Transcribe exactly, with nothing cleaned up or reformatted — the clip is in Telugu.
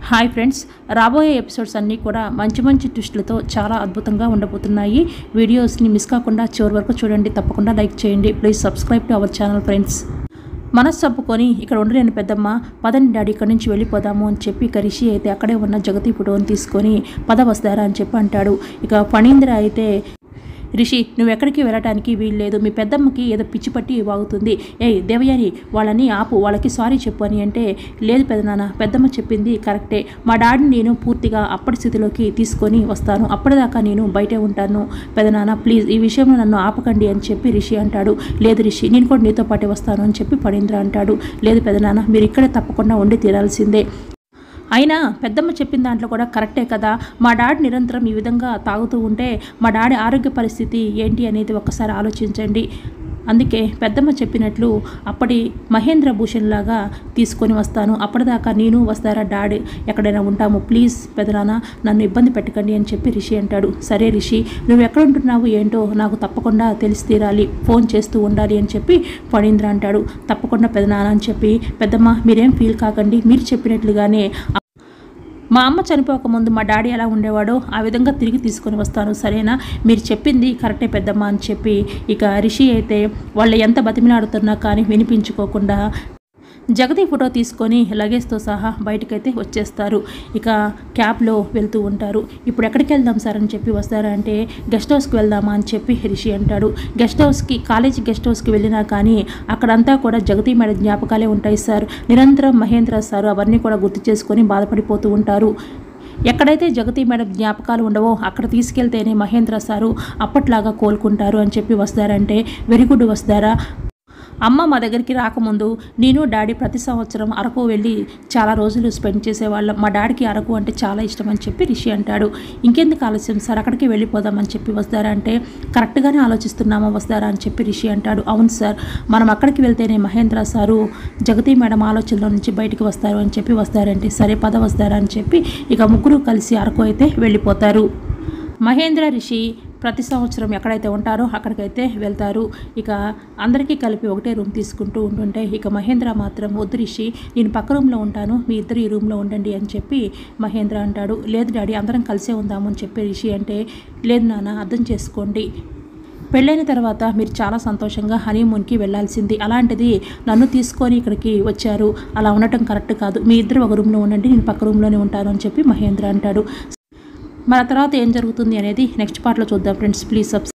హాయ్ ఫ్రెండ్స్, రాబోయే ఎపిసోడ్స్ అన్నీ కూడా మంచి మంచి ట్విస్టులతో చాలా అద్భుతంగా ఉండబోతున్నాయి. వీడియోస్ని మిస్ కాకుండా చివరి వరకు చూడండి. తప్పకుండా లైక్ చేయండి. Please subscribe to our channel friends. మనసు చప్పుకొని ఇక్కడ ఉండలేని పెద్దమ్మ, పదని డాడీ ఇక్కడి నుంచి వెళ్ళిపోదాము అని చెప్పి ఇక రిషి అయితే అక్కడే ఉన్న జగతి ఫోటోని తీసుకొని పద వస్తారా అని చెప్పి అంటాడు. ఇక ఫణీంద్ర అయితే, రిషి నువ్వు ఎక్కడికి వెళ్ళటానికి వీలు లేదు, మీ పెద్దమ్మకి ఏదో పిచ్చి పట్టి వాగుతుంది, ఏయ్ దేవయాని వాళ్ళని ఆపు, వాళ్ళకి సారీ చెప్పు అని అంటే, లేదు పెదనాన్న, పెద్దమ్మ చెప్పింది కరెక్టే, మా డాడీని నేను పూర్తిగా అప్పటి స్థితిలోకి తీసుకొని వస్తాను, అప్పటిదాకా నేను బయటే ఉంటాను పెదనాన్న, ప్లీజ్ ఈ విషయంలో నన్ను ఆపకండి అని చెప్పి రిషి అంటాడు. లేదు రిషి, నేను కూడా నీతో పాటే వస్తాను అని చెప్పి ఫణీంద్ర అంటాడు. లేదు పెదనాన్న, మీరు ఇక్కడే తప్పకుండా ఉండి తీరాల్సిందే, అయినా పెద్దమ్మ చెప్పిన దాంట్లో కూడా కరెక్టే కదా, మా డాడీ నిరంతరం ఈ విధంగా తాగుతూ ఉంటే మా డాడీ ఆరోగ్య పరిస్థితి ఏంటి అనేది ఒక్కసారి ఆలోచించండి, అందుకే పెద్దమ్మ చెప్పినట్లు అప్పటి మహేంద్ర భూషణ్ లాగా తీసుకొని వస్తాను, అప్పటిదాకా నేను వస్తారా డాడీ ఎక్కడైనా ఉంటాము, ప్లీజ్ పెదనాన్న నన్ను ఇబ్బంది పెట్టకండి అని చెప్పి రిషి అంటాడు. సరే రిషి, నువ్వు ఎక్కడ ఉంటున్నావు ఏంటో నాకు తప్పకుండా తెలిసి తీరాలి, ఫోన్ చేస్తూ ఉండాలి అని చెప్పి ఫణీంద్ర అంటాడు. తప్పకుండా పెదనాన్న అని చెప్పి, పెద్దమ్మ మీరేం ఫీల్ కాకండి, మీరు చెప్పినట్లుగానే మా అమ్మ చనిపోకముందు మా డాడీ ఎలా ఉండేవాడో ఆ విధంగా తిరిగి తీసుకొని వస్తాను, సరేనా, మీరు చెప్పింది కరెక్టే పెద్దమ్మ అని చెప్పి ఇక రిషి అయితే వాళ్ళు ఎంత బతిమిలాడుతున్నా కానీ వినిపించుకోకుండా జగతి ఫోటో తీసుకొని లగేజ్తో సహా బయటకైతే వచ్చేస్తారు. ఇక క్యాబ్లో వెళ్తూ ఉంటారు. ఇప్పుడు ఎక్కడికి వెళ్దాం సార్ అని చెప్పి వస్తారా అంటే, గెస్ట్ హౌస్కి వెళ్దామా అని చెప్పి రిషి అంటాడు. గెస్ట్ హౌస్కి, కాలేజీ గెస్ట్ హౌస్కి వెళ్ళినా కానీ అక్కడంతా కూడా జగతి మేడ జ్ఞాపకాలే ఉంటాయి సార్, నిరంతరం మహేంద్ర సార్ అవన్నీ కూడా గుర్తు చేసుకొని బాధపడిపోతూ ఉంటారు. ఎక్కడైతే జగతి మేడం జ్ఞాపకాలు ఉండవో అక్కడ తీసుకెళ్తేనే మహేంద్ర సారు అప్పట్లాగా కోలుకుంటారు అని చెప్పి వస్తారంటే, వెరీ గుడ్ వస్తారా, అమ్మ మా దగ్గరికి రాకముందు నేను డాడీ ప్రతి సంవత్సరం అరకు వెళ్ళి చాలా రోజులు స్పెండ్ చేసేవాళ్ళం, మా డాడీకి అరకు అంటే చాలా ఇష్టం అని చెప్పి రిషి అంటాడు. ఇంకెందుకు ఆలస్యం సార్, అక్కడికి వెళ్ళిపోదామని చెప్పి వస్తారా అంటే, కరెక్ట్గానే ఆలోచిస్తున్నామా వస్తారా అని చెప్పి రిషి అంటాడు. అవును సార్, మనం అక్కడికి వెళ్తేనే మహేంద్ర సారు జగతి మేడం ఆలోచనలో నుంచి బయటికి వస్తారు అని చెప్పి వస్తారంటే, సరే పద వస్తారా అని చెప్పి ఇక ముగ్గురు కలిసి అరకు అయితే వెళ్ళిపోతారు. మహేంద్ర రిషి ప్రతి సంవత్సరం ఎక్కడైతే ఉంటారో అక్కడికైతే వెళ్తారు. ఇక అందరికీ కలిపి ఒకటే రూమ్ తీసుకుంటూ ఉంటుంటే ఇక మహేంద్ర మాత్రం, వద్దు రిషి నేను పక్క రూమ్లో ఉంటాను, మీ ఇద్దరు ఈ రూమ్లో ఉండండి అని చెప్పి మహేంద్ర అంటాడు. లేదు డాడీ అందరం కలిసే ఉందాము అని చెప్పి రిషి అంటే, లేదు నాన్న అర్థం చేసుకోండి, పెళ్ళైన తర్వాత మీరు చాలా సంతోషంగా హనీమూన్కి వెళ్ళాల్సింది, అలాంటిది నన్ను తీసుకొని ఇక్కడికి వచ్చారు, అలా ఉండటం కరెక్ట్ కాదు, మీ ఇద్దరు ఒక రూమ్లో ఉండండి, నేను పక్క రూమ్లోనే ఉంటాను అని చెప్పి మహేంద్ర అంటాడు. మన తర్వాత ఏం జరుగుతుంది అనేది నెక్స్ట్ పార్ట్లో చూద్దాం ఫ్రెండ్స్. Please subscribe.